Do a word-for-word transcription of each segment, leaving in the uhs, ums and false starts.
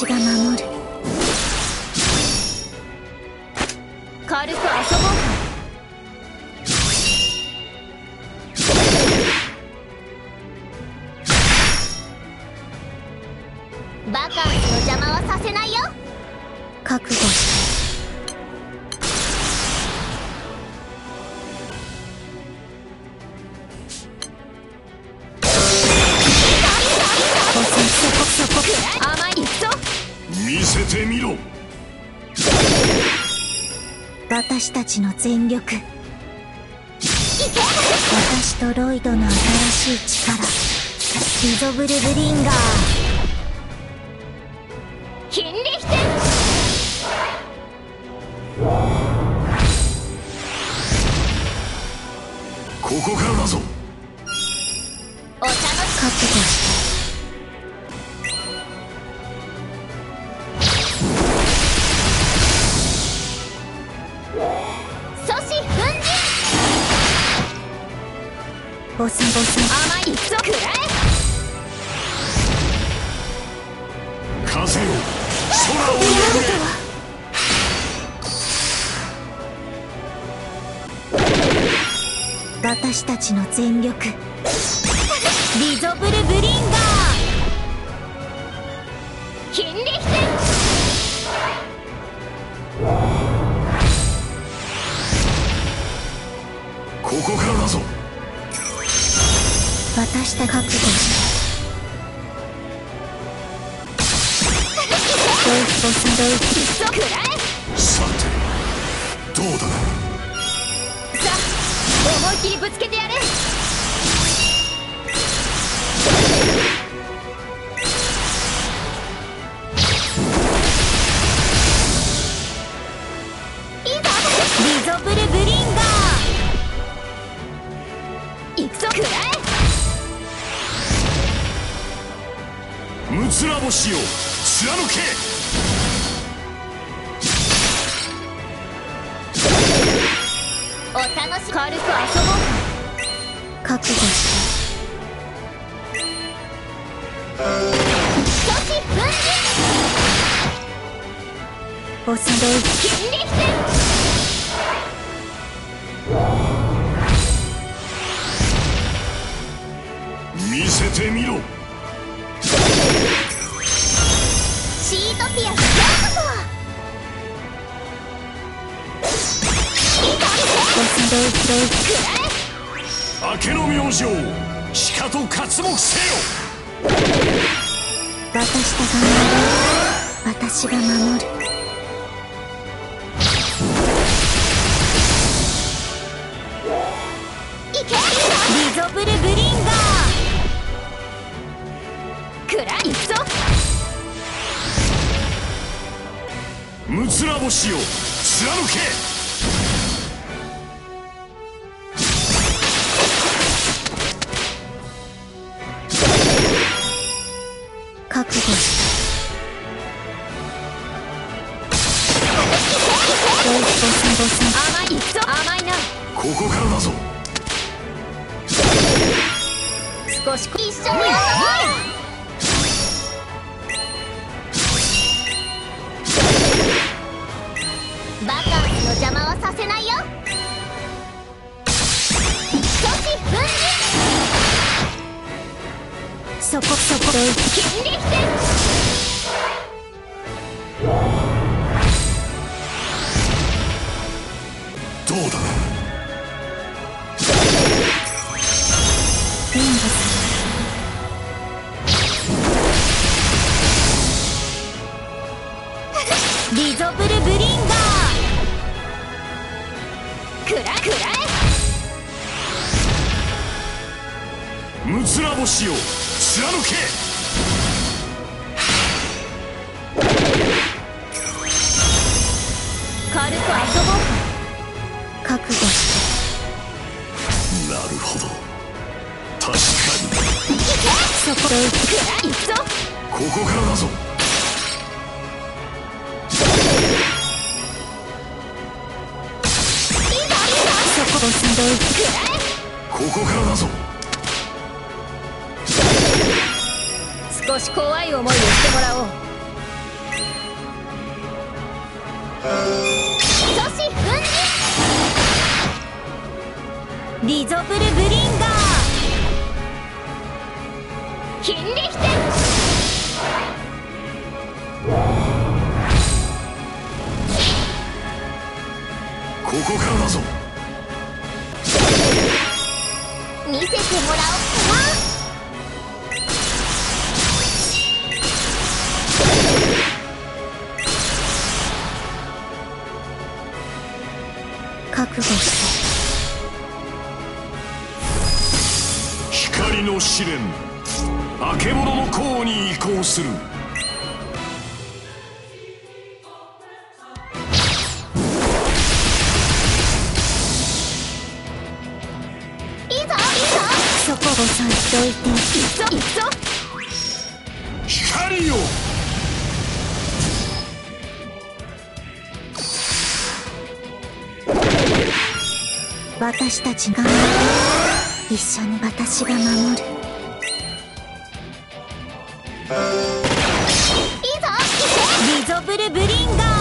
私が守る。軽く遊ぼうか。バカンスの邪魔はさせないよ。覚悟して。甘いぞ。 見せてみろ。 私たちの全力。私とロイドの新しい力。リゾブルブリンガー。ヒンリヒテン。 ここからだぞ。 お茶の覚悟して。ボスボス甘いぞ。くらえ。 風よ、空を呼べ。私たちの全力。リゾブルブリンガー。ヒンリヒテン。 ここからだぞ。 私た覚悟してドイツボスドイツくらえ。 さてどうだ。 さあ思いっきりぶつけてやれ。いざリゾブルブリンガー。いくぞ。くらえ。 ムツラ星を貫け。 お楽し軽く遊ぼうか。覚悟して。都市分離。ボスドイツヒンリヒテン。 見せてみろ。 シートピアスようこそ。ボスドイツドイツくらえ。 明けの明星、しかと刮目せよ。 私たが守る。私が守る。いけ。リゾブルブリンガー。くらい。いくぞ。 ムツラ星を貫け。 覚悟してドイツボスボス甘いぞ。甘いな。 ここからだぞ。 少し一緒に遊ぼうよ。バカンスの邪魔はさせないよ。都市分離。そこそこヒンリヒテン。 どうだ。 ビンゴさん。リゾブルブリンガー。くらくらえ。ムツラ星を貫け。 軽く遊ぼうか。覚悟して。 なるほど、確かに。 そこで行くぞ。 ここからだぞ。 そこボスドイツ。 ここからだぞ。 少し怖い思いをしてもらおう。 阻止粉塵リゾブルブリンガーヒンリヒテここからだぞ。 見せてもらおうかな。覚悟して光の試練、あけぼのの甲に移行する。 いいぞいいぞ、そこ押さえといて。いくぞいくぞ、 光よ、 私たちが守る。一緒に私が守る。いいぞリゾブルブリンガ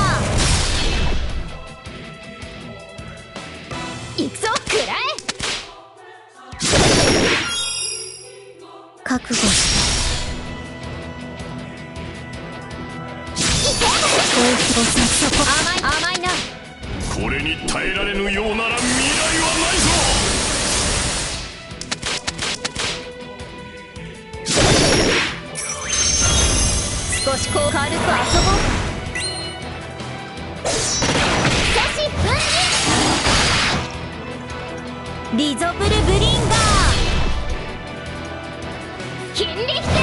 ー、いくぞくらえ。覚悟していけ。大規模さ、そこ甘い甘いな。 これに耐えられぬようなら未来はないぞ。 少しこう軽く遊ぼうか。阻止粉塵リゾブルブリンガーヒンリヒテ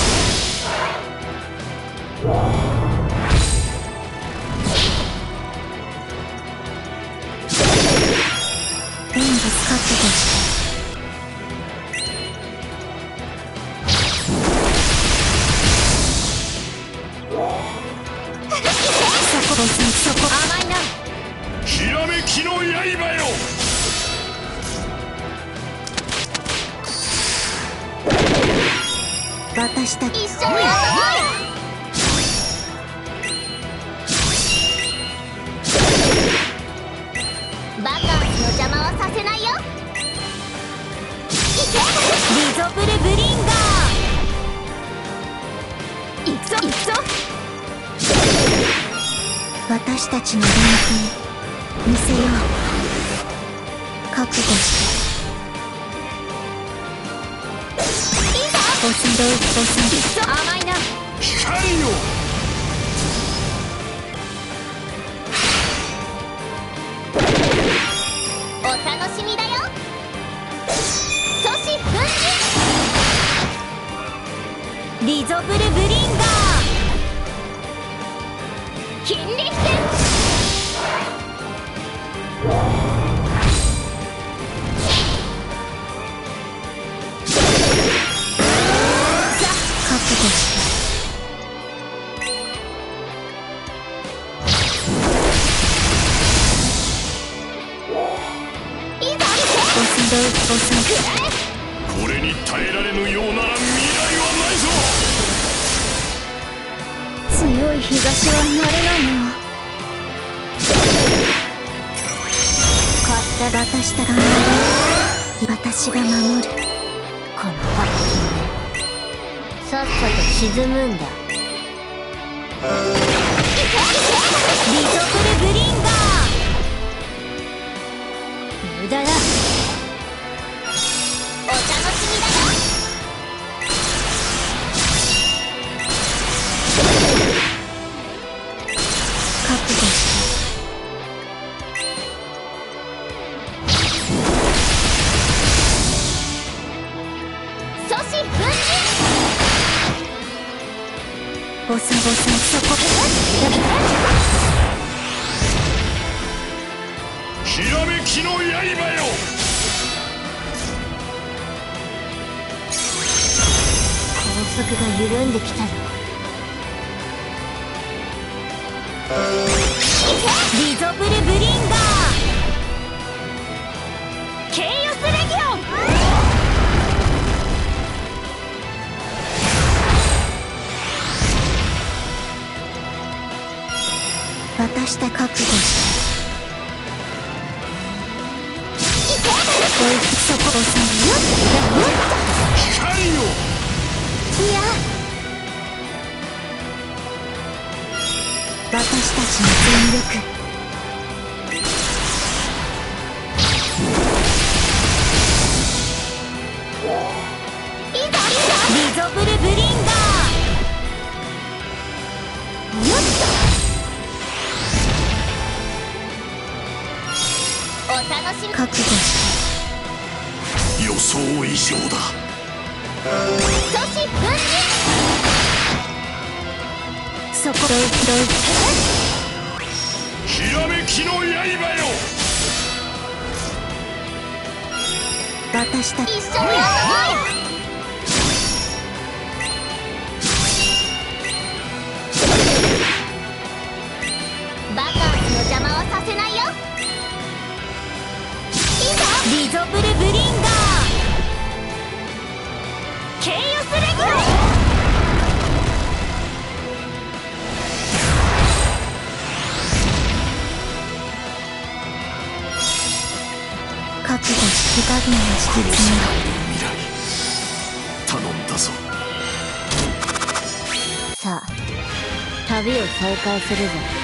レンジ覚悟して。そこそこ甘いな。 ひらめきの刃よ、 私たち一緒に遊ぼうよ。バカンスの邪魔はさせないよ。いけリゾブルブリンガー、いくぞいくぞ。私たちの連携見せよう。覚悟していいぞ。ボスドイツボスいくぞ甘いな。 光よ、 お楽しみだよ。阻止粉塵リゾブルブリンガーヒンリヒテ覚悟して。いいぞボスドイツボスくらえ。 これに耐えられぬようなら未来はないぞ。 強い日差しは慣れないな。勝った私たが守る。私が守る。このバカさっさと沈むんだ。リゾブルブリンガー無駄だ。お楽しみだよ。覚悟して。阻止粉塵ボサボサそこひらめきの刃よ、 高速が緩んできたぞ。リゾブルブリンガーケイオスレギオン。私私た覚悟しておいそこをさよっ光よ。 いや私たちの全力リゾブルブリンガーよっとお楽しみ覚悟して予想以上だ。 都市分離そこどいどいひらめきの刃よ。 私たち一緒に遊ぼうよ。バカンスの邪魔はさせないよ。いいぞリゾブルブリンガーケイオスレギオ覚悟し火加減をしてこの世界の未来頼んだぞ。 さあ旅を再開するぞ。